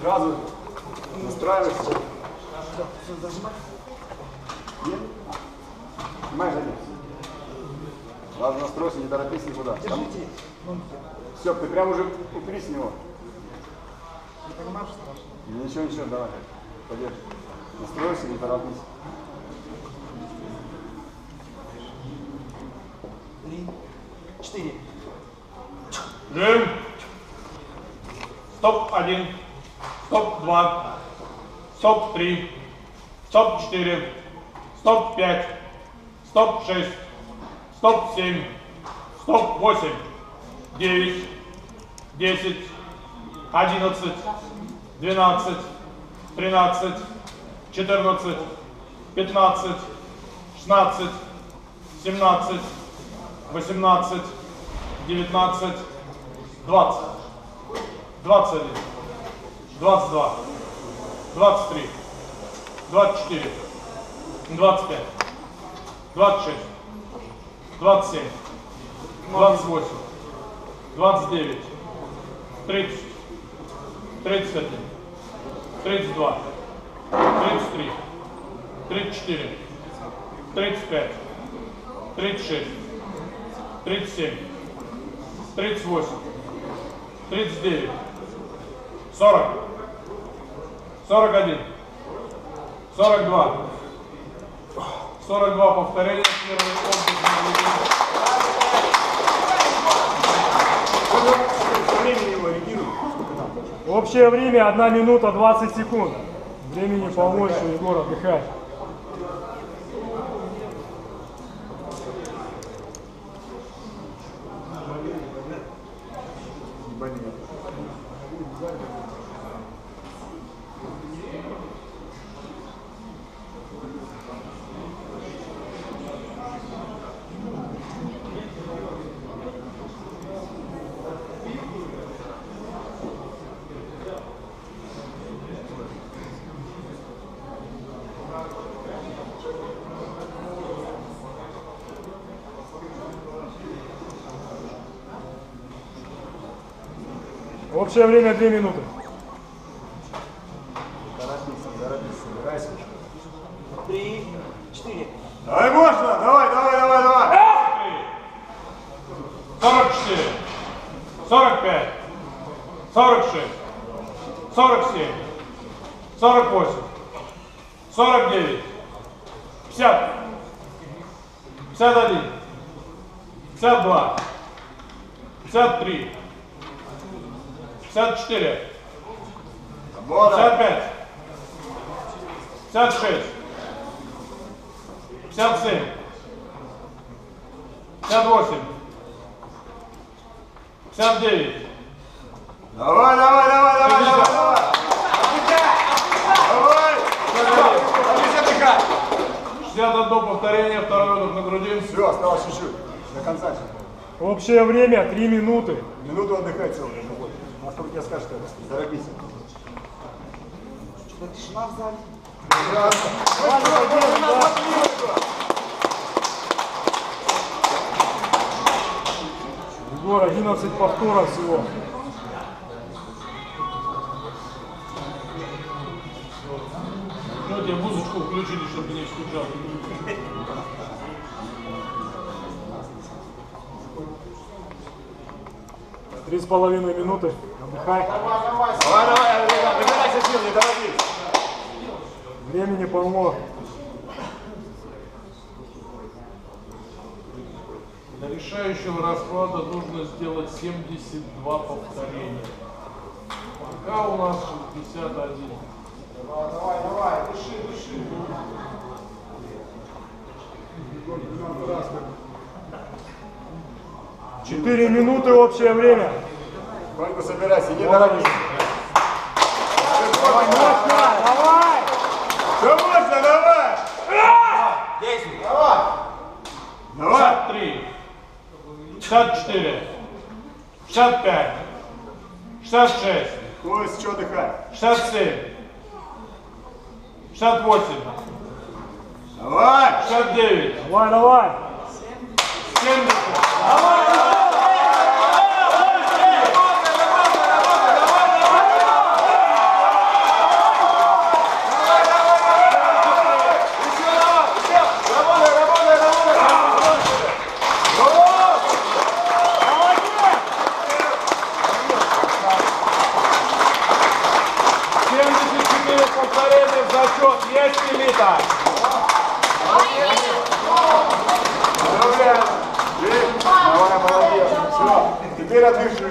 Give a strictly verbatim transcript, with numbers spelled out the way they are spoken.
Сразу настраивайся. Нет? Снимай задницу. Сразу настройся, не торопись никуда. Там... Все, ты прям уже упрись в него. Не понимаешь, что страшно? Ничего, ничего, давай. Подержи. Настройся, не торопись. Три, четыре. Жим. Стоп один. Стоп два. Стоп три. Стоп четыре. Стоп пять. Стоп шесть. Стоп семь. Стоп восемь. Девять. Десять. Одиннадцать. Двенадцать. Тринадцать. Четырнадцать. Пятнадцать. Шестнадцать. Семнадцать. Восемнадцать. Девятнадцать. Двадцать. Двадцать один. Двадцать два. Двадцать три. Двадцать четыре. Двадцать пять. Двадцать шесть. Двадцать семь. Двадцать восемь. Двадцать девять. Тридцать. Тридцать один. Тридцать два. Тридцать три. Тридцать четыре. Тридцать пять. Тридцать шесть. Тридцать семь. Тридцать восемь. Тридцать девять. Сорок. Сорок один. Сорок два. Сорок два повторения. Первый Общее время одна минута двадцать секунд. Времени побольше, Егор, отдыхай. Общее время две минуты. Торопись, торопись, собирайся. Три, четыре. Давай, можно! Давай, давай, давай, давай! сорок четыре. Сорок пять. Сорок шесть. Сорок семь. Сорок восемь. Сорок девять. Пятьдесят. Пятьдесят один. Пятьдесят два. Пятьдесят три. Пятьдесят четыре. Пятьдесят пять. Пятьдесят шесть. Пятьдесят семь. Пятьдесят восемь. Пятьдесят девять. Давай, давай, давай, давай, давай, давай! Давай! шестьдесят одно повторение, второй выдох на груди. Все, осталось чуть-чуть. До конца. Общее время три минуты. Минуту отдыхать целую. Насколько тебе скажешь, что торопись. Что-то тишина в зале. Егор, одиннадцать повторов всего. Ну, тебе музычку включили, чтобы не скучал. Три с половиной минуты. Отдыхай. Давай, давай, давай, набирайся сил, не торопись. Времени полно. До решающего расклада нужно сделать семьдесят два повторения. Пока у нас шестьдесят один. Давай, давай, давай, дыши, дыши. Четыре минуты общее время. Только собирайся, не торопись. Давай, давай! Все можно, давай! Десять. Давай! Давай! пятьдесят три. пятьдесят четыре. пятьдесят пять. шестьдесят шесть. Пояс, что отдыхай? шестьдесят семь. шестьдесят восемь. Давай! шестьдесят девять. Давай, давай! семьдесят. Давай, давай! повторение в зачет. Есть элита. Поздравляю. Давай, молодец. Все, теперь отдышка.